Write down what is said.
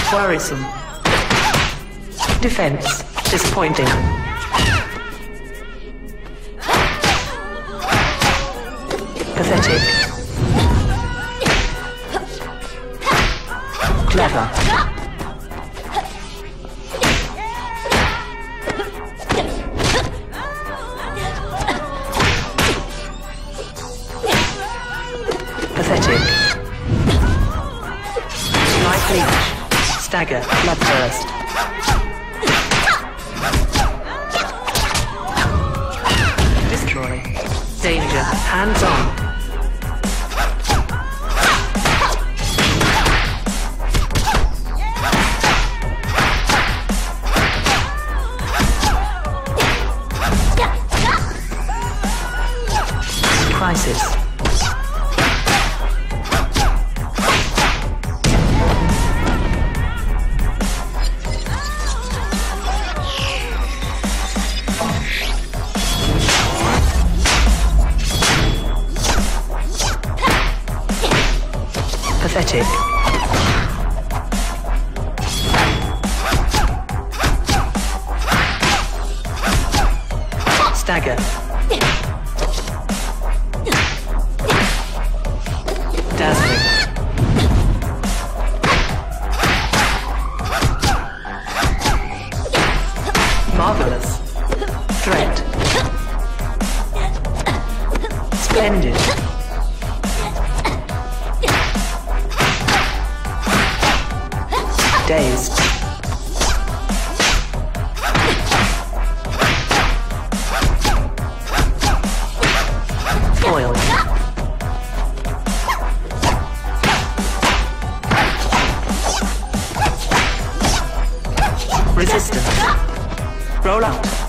Worrisome. Defense. Disappointing. Pathetic. Clever. Pathetic. Light leech. Stagger. Bloodthirst. Destroy. Danger. Hands on. Crisis. Pathetic. Stagger. Dazzling. Marvelous. Threat. Splendid. Dazed. Foiled. Resistance. Roll out.